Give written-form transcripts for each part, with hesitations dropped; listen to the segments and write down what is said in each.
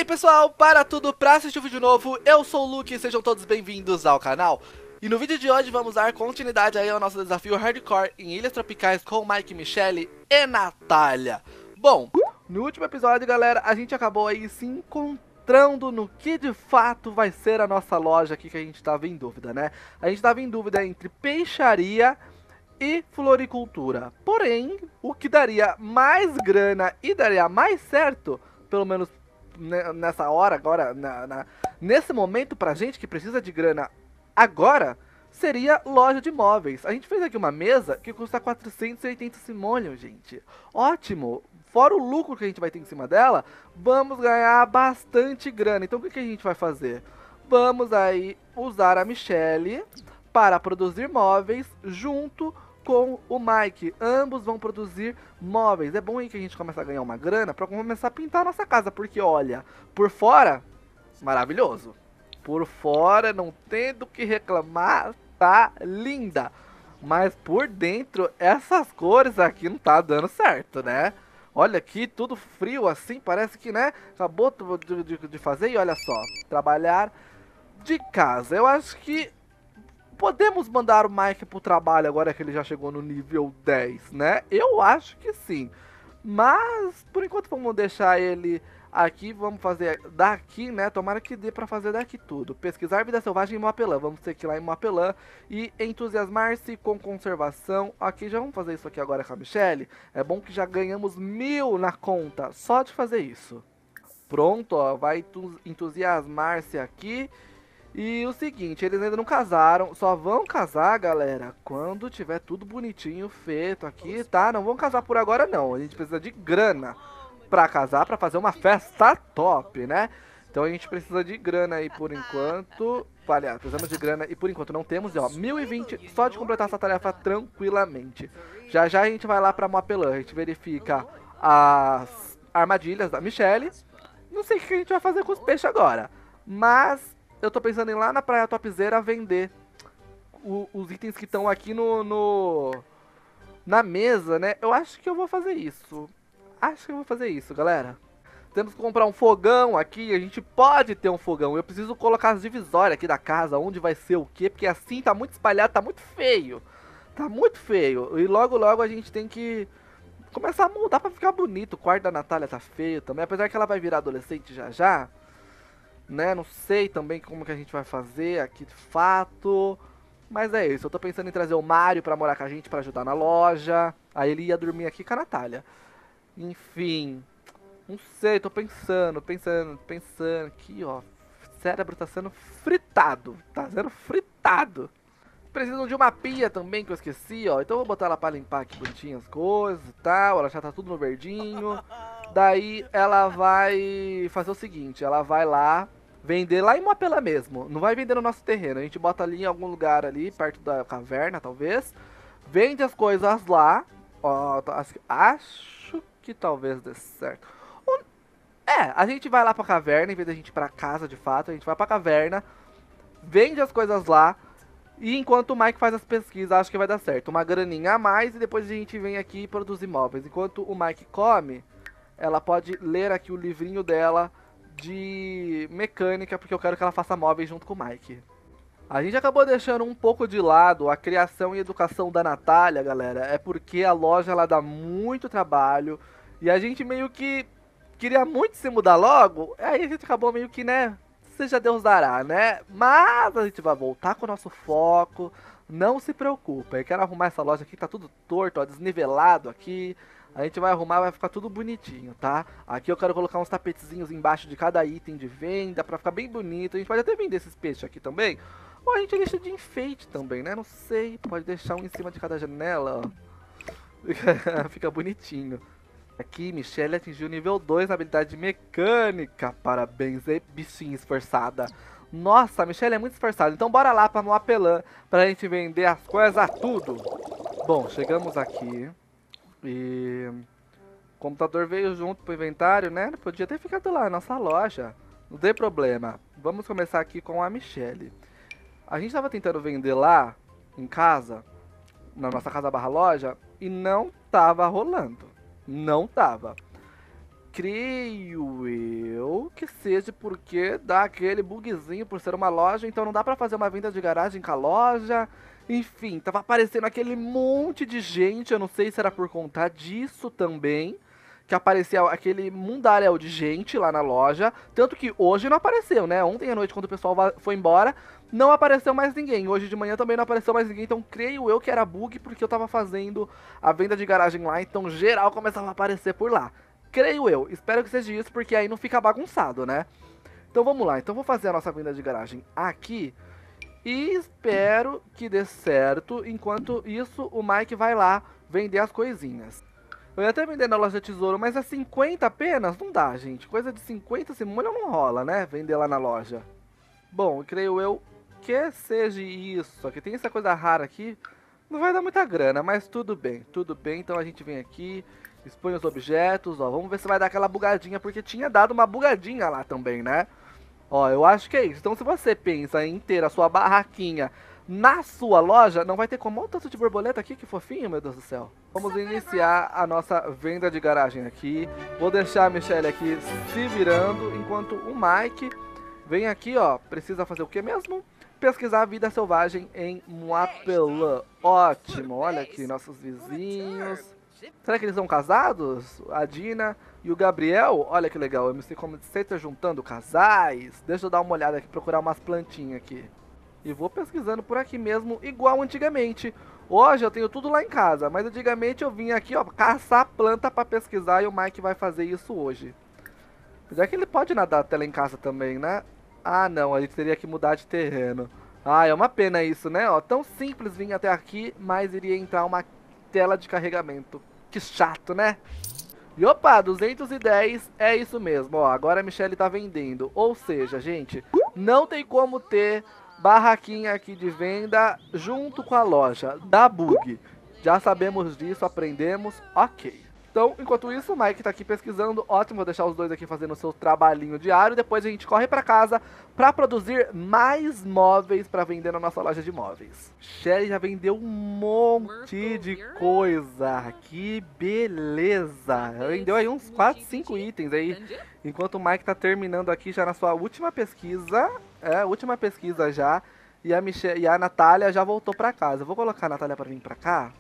pessoal, para tudo pra assistir o vídeo novo, eu sou o Luke e sejam todos bem-vindos ao canal. E no vídeo de hoje vamos dar continuidade aí ao nosso desafio Hardcore em Ilhas Tropicais com Mike, Michelle e Natália. Bom, no último episódio, galera, a gente acabou aí se encontrando no que de fato vai ser a nossa loja aqui que a gente tava em dúvida, né? A gente tava em dúvida entre peixaria e floricultura. Porém, o que daria mais grana e daria mais certo, pelo menos nessa hora, agora, nesse momento pra gente que precisa de grana agora, seria loja de móveis. A gente fez aqui uma mesa que custa 480 simoleons, gente. Ótimo! Fora o lucro que a gente vai ter em cima dela, vamos ganhar bastante grana. Então o que a gente vai fazer? Vamos aí usar a Michelle para produzir móveis junto com o Mike. Ambos vão produzir móveis. É bom aí que a gente comece a ganhar uma grana para começar a pintar a nossa casa, porque olha, por fora, maravilhoso. Por fora, não tem do que reclamar, tá linda. Mas por dentro, essas cores aqui não tá dando certo, né? Olha aqui, tudo frio assim, parece que, né, acabou de fazer. E olha só, trabalhar de casa. Eu acho que podemos mandar o Mike pro trabalho agora que ele já chegou no nível 10, né? Eu acho que sim. Mas, por enquanto, vamos deixar ele aqui. Vamos fazer daqui, né? Tomara que dê pra fazer daqui tudo. Pesquisar vida selvagem em Moapelã. Vamos ter que ir lá em Moapelã e entusiasmar-se com conservação. Aqui, já vamos fazer isso aqui agora com a Michelle. É bom que já ganhamos 1000 na conta só de fazer isso. Pronto, ó. Vai entusiasmar-se aqui. E o seguinte, eles ainda não casaram, só vão casar, galera, quando tiver tudo bonitinho, feito aqui, tá? Não vão casar por agora, não. A gente precisa de grana pra casar, pra fazer uma festa top, né? Então a gente precisa de grana aí por enquanto. Aliás, precisamos de grana e por enquanto não temos, ó, 1020 só de completar essa tarefa tranquilamente. Já já a gente vai lá pra Moapelã, a gente verifica as armadilhas da Michelle. Não sei o que a gente vai fazer com os peixes agora, mas eu tô pensando em ir lá na Praia Topzera vender os itens que estão aqui na mesa, né? Eu acho que eu vou fazer isso. Acho que eu vou fazer isso, galera. Temos que comprar um fogão aqui. A gente pode ter um fogão. Eu preciso colocar as divisórias aqui da casa. Onde vai ser o quê? Porque assim tá muito espalhado, tá muito feio. Tá muito feio. E logo, logo a gente tem que começar a mudar pra ficar bonito. O quarto da Natália tá feio também. Apesar que ela vai virar adolescente já já, né, não sei também como que a gente vai fazer aqui de fato. Mas é isso, eu tô pensando em trazer o Mário pra morar com a gente, pra ajudar na loja. Aí ele ia dormir aqui com a Natália. Enfim, não sei, tô pensando aqui, ó. O cérebro tá sendo fritado, Precisam de uma pia também, que eu esqueci, ó. Então eu vou botar ela pra limpar aqui bonitinho as coisas e tal. Ela já tá tudo no verdinho. Daí ela vai fazer o seguinte, ela vai lá vender lá em Moapelã mesmo. Não vai vender no nosso terreno. A gente bota ali em algum lugar ali, perto da caverna, talvez. Vende as coisas lá. Ó, acho que talvez dê certo. A gente vai lá pra caverna, em vez da gente ir pra casa de fato. A gente vai pra caverna, vende as coisas lá. E enquanto o Mike faz as pesquisas, acho que vai dar certo. Uma graninha a mais e depois a gente vem aqui e produz móveis. Enquanto o Mike come, ela pode ler aqui o livrinho dela de mecânica, porque eu quero que ela faça móveis junto com o Mike. A gente acabou deixando um pouco de lado a criação e educação da Natália, galera. É porque a loja ela dá muito trabalho e a gente meio que queria muito se mudar logo. Aí a gente acabou meio que, né, seja Deus dará, né? Mas a gente vai voltar com o nosso foco. Não se preocupa, eu quero arrumar essa loja aqui, tá tudo torto, ó, desnivelado aqui. A gente vai arrumar, vai ficar tudo bonitinho, tá? Aqui eu quero colocar uns tapetezinhos embaixo de cada item de venda pra ficar bem bonito. A gente pode até vender esses peixes aqui também. Ou a gente deixa de enfeite também, né? Não sei, pode deixar um em cima de cada janela, ó. Fica bonitinho. Aqui, Michelle atingiu o nível 2 na habilidade mecânica. Parabéns, aí, bichinha esforçada. Nossa, a Michelle é muito esforçada. Então bora lá pra Moapelã pra gente vender as coisas tudo. Bom, chegamos aqui. E o computador veio junto pro inventário, né? Podia ter ficado lá na nossa loja. Não tem problema. Vamos começar aqui com a Michelle. A gente tava tentando vender lá em casa, na nossa casa barra loja, e não tava rolando. Não tava. creio eu que seja porque dá aquele bugzinho por ser uma loja, então não dá pra fazer uma venda de garagem com a loja. Enfim, tava aparecendo aquele monte de gente, eu não sei se era por conta disso também, que aparecia aquele mundaréu de gente lá na loja, tanto que hoje não apareceu, né? Ontem à noite, quando o pessoal foi embora, não apareceu mais ninguém. Hoje de manhã também não apareceu mais ninguém, então creio eu que era bug porque eu tava fazendo a venda de garagem lá, então geral começava a aparecer por lá. Creio eu, espero que seja isso, porque aí não fica bagunçado, né? Então vamos lá, então vou fazer a nossa venda de garagem aqui e espero que dê certo. Enquanto isso, o Mike vai lá vender as coisinhas. Eu ia até vender na loja de tesouro, mas é 50 apenas? Não dá, gente. Coisa de 50 simoleon não rola, né? Vender lá na loja. Bom, creio eu que seja isso. Aqui tem essa coisa rara aqui. Não vai dar muita grana, mas tudo bem. Tudo bem, então a gente vem aqui, expõe os objetos, ó. Vamos ver se vai dar aquela bugadinha, porque tinha dado uma bugadinha lá também, né? Ó, eu acho que é isso. Então se você pensa em ter a sua barraquinha na sua loja, não vai ter como. Olha o tanto de borboleta aqui, que fofinho, meu Deus do céu. Vamos iniciar a nossa venda de garagem aqui. Vou deixar a Michelle aqui se virando, enquanto o Mike vem aqui, ó. Precisa fazer o que mesmo? Pesquisar a vida selvagem em Moapelã. Ótimo, olha aqui nossos vizinhos. Será que eles são casados? A Dina e o Gabriel? Olha que legal, o MC Commentator juntando casais. Deixa eu dar uma olhada aqui, procurar umas plantinhas aqui. E vou pesquisando por aqui mesmo, igual antigamente. Hoje eu tenho tudo lá em casa, mas antigamente eu vinha aqui, ó, caçar planta pra pesquisar, e o Mike vai fazer isso hoje. Já que ele pode nadar até lá em casa também, né? Ah, não, a gente teria que mudar de terreno. Ah, é uma pena isso, né? Ó, tão simples vir até aqui, mas iria entrar uma tela de carregamento. Que chato, né? E opa, 210 é isso mesmo, ó. Agora a Michelle tá vendendo. Ou seja, gente, não tem como ter barraquinha aqui de venda junto com a loja. Dá bug. Já sabemos disso, aprendemos. Ok. Então, enquanto isso, o Mike tá aqui pesquisando. Ótimo, vou deixar os dois aqui fazendo o seu trabalhinho diário. Depois a gente corre pra casa pra produzir mais móveis pra vender na nossa loja de móveis. Shelly já vendeu um monte de coisa. Que beleza. Vendeu aí uns 4, 5 itens aí. Enquanto o Mike tá terminando aqui já na sua última pesquisa. É, última pesquisa já. E a Natália já voltou pra casa. Eu vou colocar a Natália pra vir pra cá.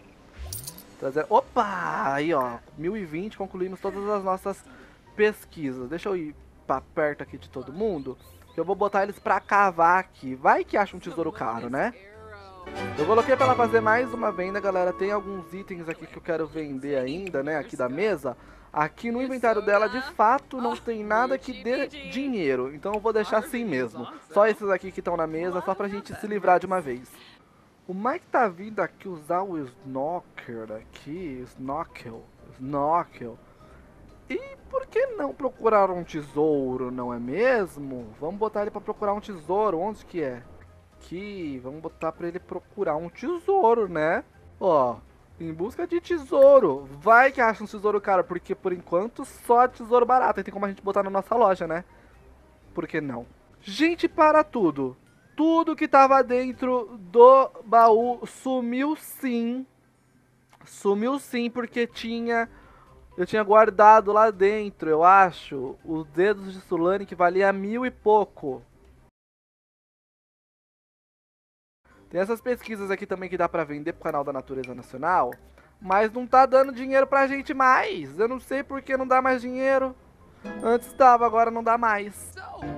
Opa! Aí, ó, 1020, concluímos todas as nossas pesquisas. Deixa eu ir pra perto aqui de todo mundo, que eu vou botar eles pra cavar aqui. Vai que acha um tesouro caro, né? Eu coloquei pra ela fazer mais uma venda, galera. Tem alguns itens aqui que eu quero vender ainda, né, aqui da mesa. Aqui no inventário dela, de fato, não tem nada que dê dinheiro. Então eu vou deixar assim mesmo. Só esses aqui que estão na mesa, só pra gente se livrar de uma vez. O Mike tá vindo aqui usar o Snorkel aqui, Snorkel. E por que não procurar um tesouro, não é mesmo? Vamos botar ele pra procurar um tesouro, onde que é? Aqui, vamos botar pra ele procurar um tesouro, né? Ó, em busca de tesouro. Vai que acha um tesouro caro, porque por enquanto só tesouro barato. E tem como a gente botar na nossa loja, né? Por que não? Gente, para tudo. Tudo que tava dentro do baú sumiu sim. Sumiu sim, porque eu tinha guardado lá dentro, eu acho, os dedos de Sulane que valia 1000 e pouco. Tem essas pesquisas aqui também que dá pra vender pro canal da Natureza Nacional, mas não tá dando dinheiro pra gente mais. Eu não sei por que não dá mais dinheiro. Antes dava, agora não dá mais.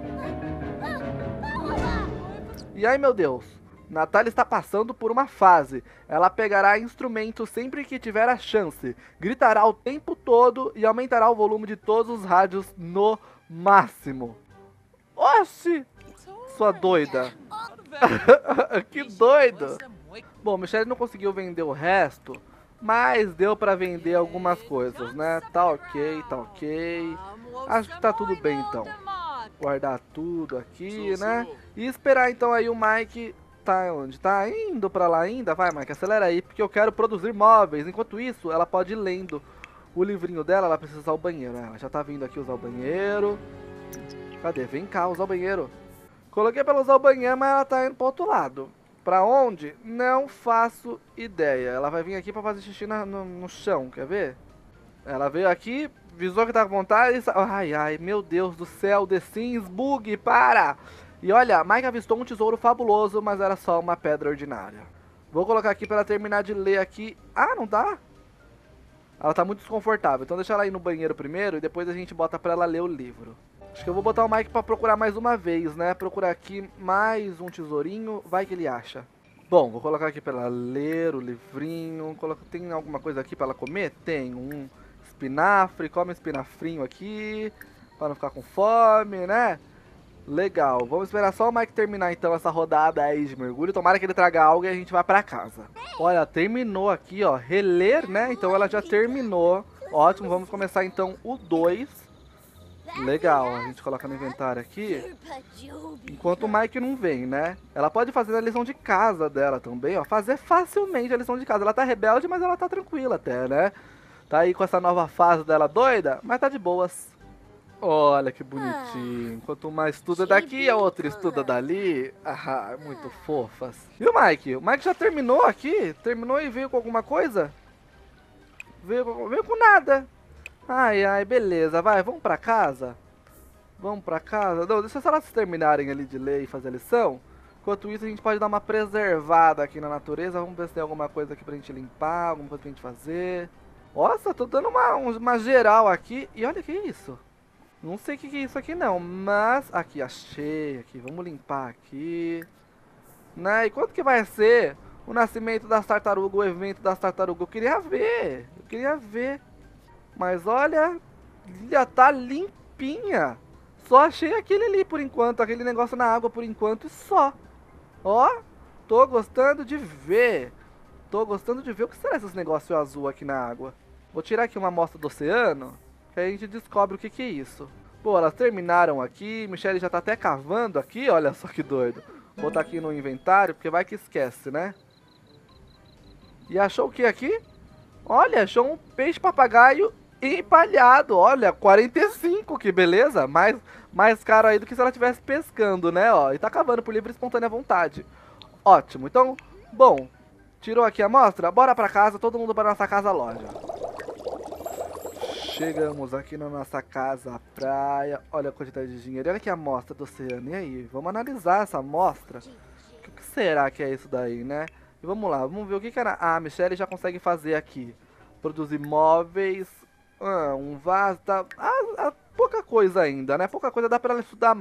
E aí, meu Deus, Natália está passando por uma fase. Ela pegará instrumento sempre que tiver a chance, gritará o tempo todo e aumentará o volume de todos os rádios no máximo. Oxi! Sua doida. Que doido. Bom, Michelle não conseguiu vender o resto, mas deu pra vender algumas coisas, né? Tá ok, tá ok. Acho que tá tudo bem então. Guardar tudo aqui, né? E esperar então aí o Mike tá onde? Tá indo pra lá ainda? Vai, Mike, acelera aí, porque eu quero produzir móveis. Enquanto isso, ela pode ir lendo o livrinho dela. Ela precisa usar o banheiro, né? Ela já tá vindo aqui usar o banheiro. Cadê? Vem cá, usar o banheiro. Coloquei pra ela usar o banheiro, mas ela tá indo pro outro lado. Pra onde? Não faço ideia. Ela vai vir aqui pra fazer xixi no chão, quer ver? Ela veio aqui, visou que tá com vontade e... Ai, ai, meu Deus do céu, The Sims, bug, para! E olha, Mike avistou um tesouro fabuloso, mas era só uma pedra ordinária. Vou colocar aqui pra ela terminar de ler aqui. Ah, não dá? Ela tá muito desconfortável, então deixa ela ir no banheiro primeiro e depois a gente bota pra ela ler o livro. Acho que eu vou botar o Mike pra procurar mais uma vez, né? Procurar aqui mais um tesourinho, vai que ele acha. Bom, vou colocar aqui pra ela ler o livrinho. Tem alguma coisa aqui pra ela comer? Tem um espinafre, come um espinafrinho aqui, pra não ficar com fome, né? Legal, vamos esperar só o Mike terminar então essa rodada aí de mergulho. Tomara que ele traga algo e a gente vai pra casa. Olha, terminou aqui, ó, reler, né? Então ela já terminou. Ótimo, vamos começar então o 2. Legal, a gente coloca no inventário aqui. Enquanto o Mike não vem, né? Ela pode fazer a lição de casa dela também, ó. Fazer facilmente a lição de casa. Ela tá rebelde, mas ela tá tranquila até, né? Tá aí com essa nova fase dela doida, mas tá de boas. Olha que bonitinho. Enquanto uma estuda daqui, a outra estuda dali. Ah, muito fofas. E o Mike? O Mike já terminou aqui? Terminou e veio com alguma coisa? Veio com nada. Ai, ai, beleza. Vai, vamos pra casa? Vamos pra casa? Não, deixa só elas terminarem ali de ler e fazer a lição. Enquanto isso, a gente pode dar uma preservada aqui na natureza. Vamos ver se tem alguma coisa aqui pra gente limpar, alguma coisa pra gente fazer. Nossa, tô dando uma geral aqui. E olha que isso. Não sei o que é isso aqui não, mas... Aqui, achei aqui. Vamos limpar aqui. Né? E quanto que vai ser o nascimento das tartarugas, o evento das tartarugas? Eu queria ver. Mas olha, já tá limpinha. Só achei aquele ali por enquanto, aquele negócio na água por enquanto e só. Ó, tô gostando de ver. O que será esses negócios azul aqui na água? Vou tirar aqui uma amostra do oceano, que aí a gente descobre o que é isso. Pô, elas terminaram aqui, Michelle já tá até cavando aqui, olha só que doido. Vou botar aqui no inventário, porque vai que esquece, né? E achou o que aqui? Olha, achou um peixe papagaio empalhado, olha, 45, que beleza. Mais caro aí do que se ela estivesse pescando, né? Ó, e tá cavando por livre e espontânea vontade. Ótimo, então, bom, tirou aqui a amostra? Bora pra casa, todo mundo para nossa casa loja. Chegamos aqui na nossa casa, praia. Olha a quantidade de dinheiro. Olha aqui a amostra do oceano. E aí? Vamos analisar essa amostra. O que será que é isso daí, né? E vamos lá, vamos ver o que era. Ah, a Michelle já consegue fazer aqui. Produzir móveis. Um vaso. Tá... pouca coisa ainda, né? Pouca coisa. Dá pra ela estudar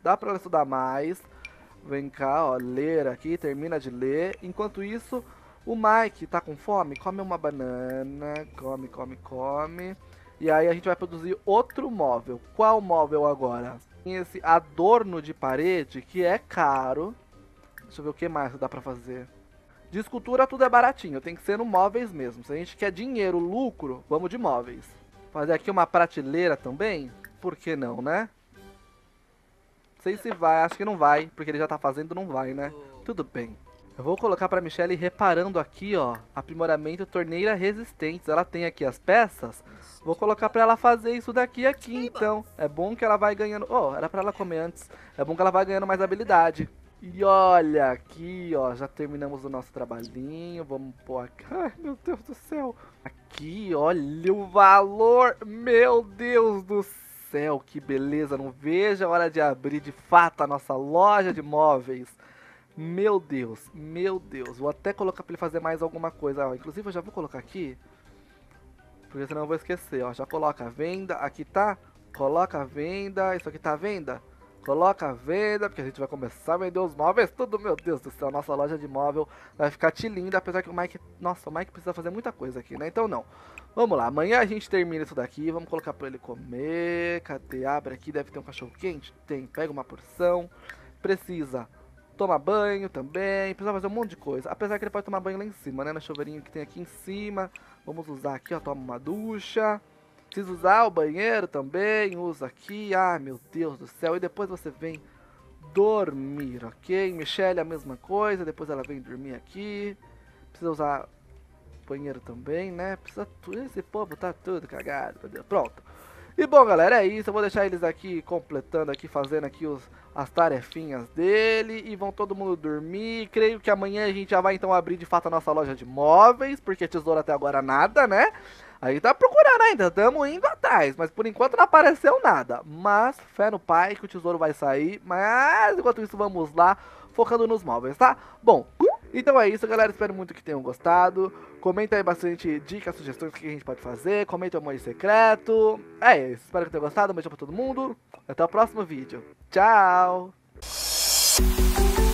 mais. Vem cá, ó. Ler aqui. Termina de ler. Enquanto isso, o Mike tá com fome. Come uma banana. Come. E aí a gente vai produzir outro móvel. Qual móvel agora? Tem esse adorno de parede que é caro. Deixa eu ver o que mais dá pra fazer. De escultura tudo é baratinho, tem que ser no móveis mesmo. Se a gente quer dinheiro, lucro, vamos de móveis. Fazer aqui uma prateleira também? Por que não, né? Não sei se vai, acho que não vai, porque ele já tá fazendo, não vai, né? Tudo bem. Eu vou colocar pra Michelle reparando aqui, ó, aprimoramento torneira resistentes. Ela tem aqui as peças. Vou colocar pra ela fazer isso daqui então. É bom que ela vai ganhando... Oh, era pra ela comer antes. É bom que ela vai ganhando mais habilidade. E olha aqui, ó, já terminamos o nosso trabalhinho. Vamos pôr aqui. Ai, meu Deus do céu. Aqui, olha o valor. Meu Deus do céu, que beleza. Não vejo a hora de abrir de fato a nossa loja de móveis. Meu Deus. Vou até colocar pra ele fazer mais alguma coisa. Ó, inclusive eu já vou colocar aqui, porque senão eu vou esquecer. Ó, já coloca a venda. Aqui tá. Coloca a venda. Isso aqui tá a venda. Coloca a venda, porque a gente vai começar a vender os móveis tudo. Meu Deus do céu, nossa loja de móvel vai ficar linda, apesar que o Mike... Nossa, o Mike precisa fazer muita coisa aqui, né? Então não. Vamos lá, amanhã a gente termina isso daqui. Vamos colocar pra ele comer. Cadê? Abre aqui, deve ter um cachorro quente. Tem, pega uma porção. Precisa tomar banho também. Precisa fazer um monte de coisa. Apesar que ele pode tomar banho lá em cima, né? No chuveirinho que tem aqui em cima. Vamos usar aqui, ó, toma uma ducha. Precisa usar o banheiro também, usa aqui, meu Deus do céu. E depois você vem dormir, ok? Michelle a mesma coisa, depois ela vem dormir aqui. Precisa usar o banheiro também, né? Precisa tudo, esse povo tá tudo cagado, meu Deus. Pronto. E bom, galera, é isso. Eu vou deixar eles aqui completando aqui, fazendo aqui as tarefinhas dele. E vão todo mundo dormir. Creio que amanhã a gente já vai então abrir de fato a nossa loja de móveis, porque tesouro até agora nada, né? Aí tá procurando ainda, estamos indo atrás, mas por enquanto não apareceu nada. Mas fé no pai que o tesouro vai sair. Mas enquanto isso vamos lá, focando nos móveis, tá? Bom, então é isso, galera. Espero muito que tenham gostado. Comenta aí bastante dicas, sugestões, o que a gente pode fazer. Comenta o amor secreto. É isso, espero que tenham gostado. Um beijo pra todo mundo. Até o próximo vídeo. Tchau!